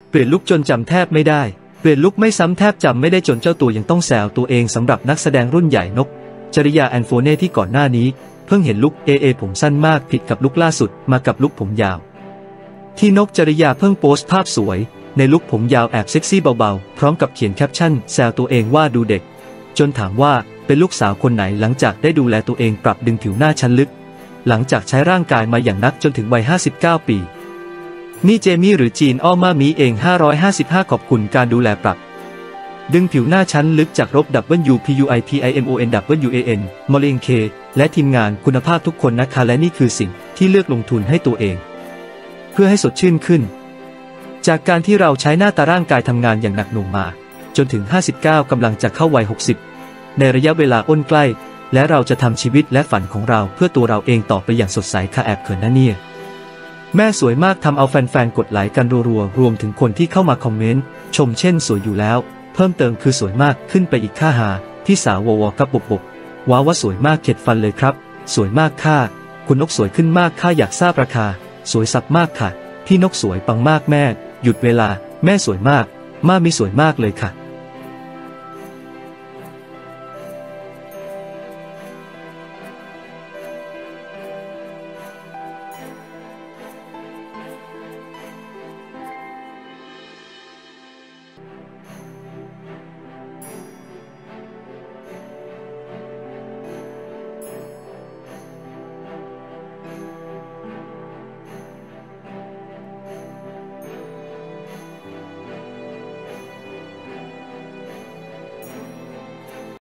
เปลี่ยนลุคจนจำแทบไม่ได้เปลี่ยนลุคไม่ซ้ำแทบจำไม่ได้จนเจ้าตัวยังต้องแซวตัวเองสำหรับนักแสดงรุ่นใหญ่นกจริยาแอนโฟเน่ที่ก่อนหน้านี้เพิ่งเห็นลุคผมสั้นมากผิดกับลุคล่าสุดมากับลุคผมยาวที่นกจริยาเพิ่งโพสต์ภาพสวยในลุคผมยาวแอบเซ็กซี่เบาๆพร้อมกับเขียนแคปชั่นแซวตัวเองว่าดูเด็กจนถามว่าเป็นลูกสาวคนไหนหลังจากได้ดูแลตัวเองปรับดึงผิวหน้าชั้นลึกหลังจากใช้ร่างกายมาอย่างนักจนถึงวัย59 ปีนี่เจมี่หรือจีนอ้อมามีเอง555ขอบคุณการดูแลปรับดึงผิวหน้าชั้นลึกจากWPUIPIMONWAN มอลเลงเคและทีมงานคุณภาพทุกคนนะคะและนี่คือสิ่งที่เลือกลงทุนให้ตัวเองเพื่อให้สดชื่นขึ้นจากการที่เราใช้หน้าตาร่างกายทำงานอย่างหนักหน่วงมาจนถึง59กำลังจะเข้าวัย60ในระยะเวลาอ้นใกล้และเราจะทำชีวิตและฝันของเราเพื่อตัวเราเองต่อไปอย่างสดใสค่ะแอบเขินนะเนี่ยแม่สวยมากทำเอาแฟนๆกดไลค์กันรัวๆรวมถึงคนที่เข้ามาคอมเมนต์ชมเช่นสวยอยู่แล้วเพิ่มเติมคือสวยมากขึ้นไปอีกค่าหาที่สาววกับบกว้าวว่าสวยมากเข็ดฟันเลยครับสวยมากค่ะคุณนกสวยขึ้นมากค่ะอยากทราบราคาสวยสับมากค่ะพี่นกสวยปังมากแม่หยุดเวลาแม่สวยมากมีสวยมากเลยค่ะ